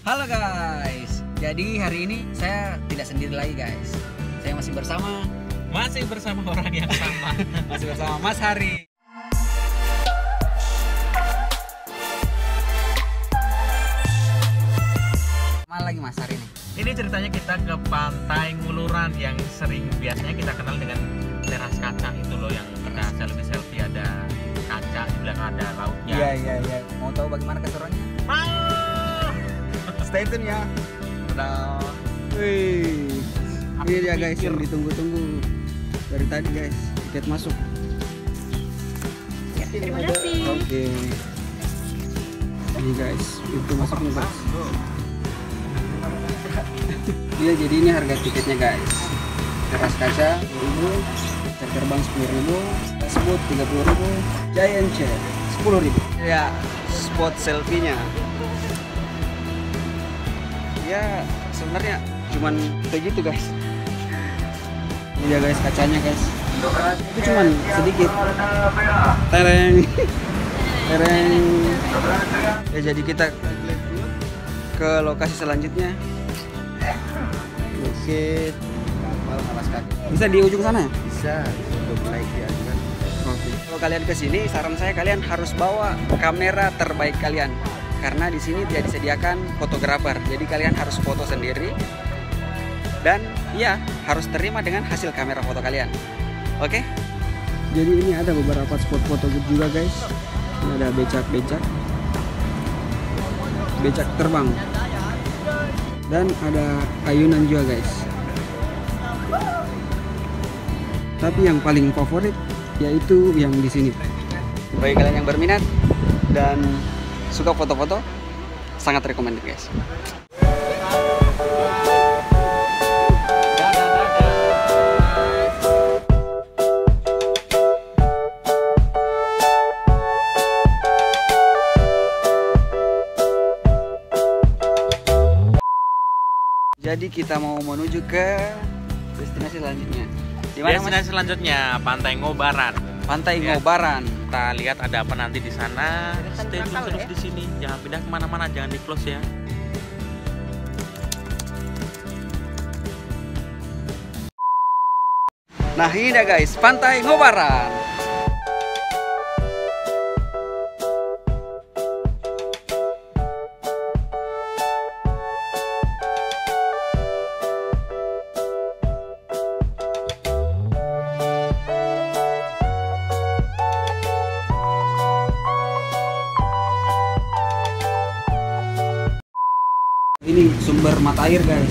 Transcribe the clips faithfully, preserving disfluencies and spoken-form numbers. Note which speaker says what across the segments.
Speaker 1: Halo guys, jadi hari ini saya tidak sendiri lagi guys. Saya masih bersama
Speaker 2: Masih bersama orang yang sama.
Speaker 1: Masih bersama Mas Hari. Mana lagi Mas Hari ini?
Speaker 2: Ini ceritanya kita ke Pantai Nguluran yang sering biasanya kita kenal dengan teras kaca itu loh, yang kita selfie-selfie ada kaca, di belakang ada lautnya.
Speaker 1: Iya iya iya. Mau tahu bagaimana keseruannya?
Speaker 2: Mau.
Speaker 1: Stay tune ya. Dadah. Wih. Ini dia guys yang ditunggu-tunggu dari tadi guys, tiket masuk.
Speaker 3: Ya, terima kasih.
Speaker 1: Oke. Ini guys, itu masuknya guys. Iya, jadi ini harga tiketnya guys. Teras kaca dua ribu, cat terbang sepuluh ribu, spot tiga puluh ribu, giant chair sepuluh ribu. Ya, spot selfie-nya. Ya, sebenarnya cuman kayak gitu guys. Ini dia guys kacanya guys. Itu cuman sedikit. Tereng. Tereng. Ya, jadi kita ke lokasi selanjutnya. Bukit kapal alas kaki. Bisa di ujung sana ya? Bisa, untuk naik di atas. Oke. Kalau kalian ke sini, saran saya kalian harus bawa kamera terbaik kalian. Karena di sini tidak disediakan fotografer. Jadi kalian harus foto sendiri. Dan ya, harus terima dengan hasil kamera foto kalian. Oke? Jadi ini ada beberapa spot foto juga guys. Ini ada becak-becak. Becak terbang. Dan ada ayunan juga guys. Tapi yang paling favorit yaitu yang di sini. Bagi kalian yang berminat dan suka foto-foto, sangat recommended guys. Jadi kita mau menuju ke destinasi selanjutnya. Di mana
Speaker 2: Destinasi selanjutnya Pantai Ngobaran.
Speaker 1: Pantai
Speaker 2: Ya.
Speaker 1: Ngobaran.
Speaker 2: Kita lihat ada apa nanti di sana. Stay tune terus di sini. Jangan pindah kemana-mana, jangan di close ya.
Speaker 1: Nah ini dia guys, Pantai Ngobaran. Ini sumber mata air guys.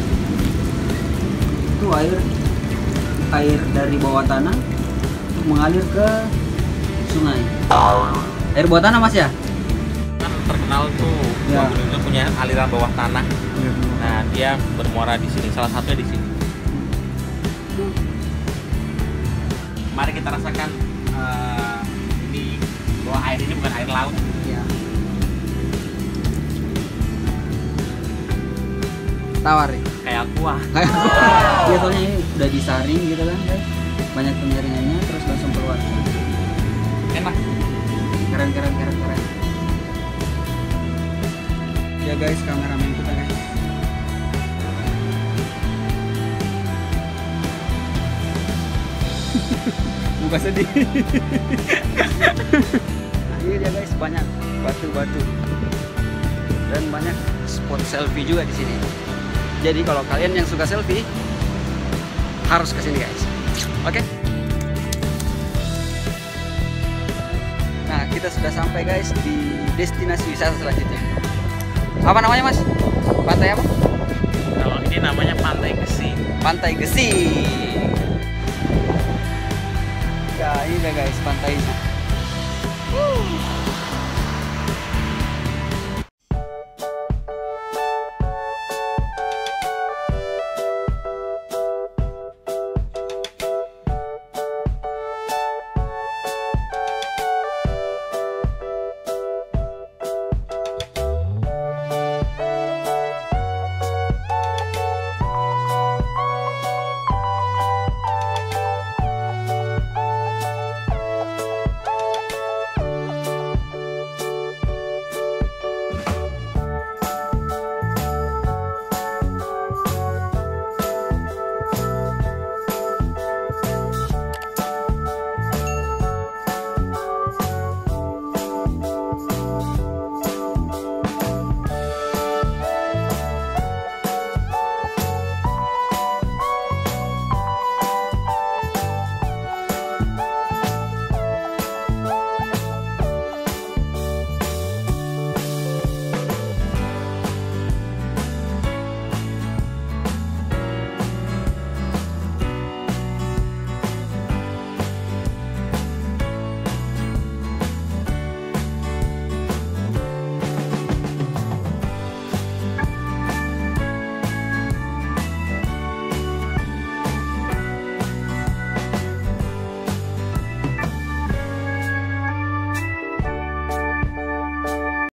Speaker 1: Itu air air dari bawah tanah untuk mengalir ke sungai. Air bawah tanah mas ya?
Speaker 2: Kan terkenal tuh,
Speaker 1: Ya.
Speaker 2: Gunung itu punya aliran bawah tanah. Nah, dia bermuara di sini. Salah satunya di sini. Mari kita rasakan uh, ini, bahwa air ini bukan air laut.
Speaker 1: Ya. Tawar ya?
Speaker 2: Kayak aqua.
Speaker 1: Kayak ya soalnya ini udah disaring gitu kan guys. Banyak penyaringannya terus langsung keluar.
Speaker 2: Enak.
Speaker 1: Keren keren keren keren. Ya guys, kameramen kita guys. Muka sedih. Nah, ini dia guys, banyak batu-batu dan banyak spot selfie juga di sini. Jadi kalau kalian yang suka selfie harus ke sini guys. Oke? Nah, kita sudah sampai guys di destinasi wisata selanjutnya. Apa namanya mas? Pantai apa?
Speaker 2: Kalau ini namanya Pantai Gesi.
Speaker 1: Pantai Gesi. Ya ini dia guys pantainya.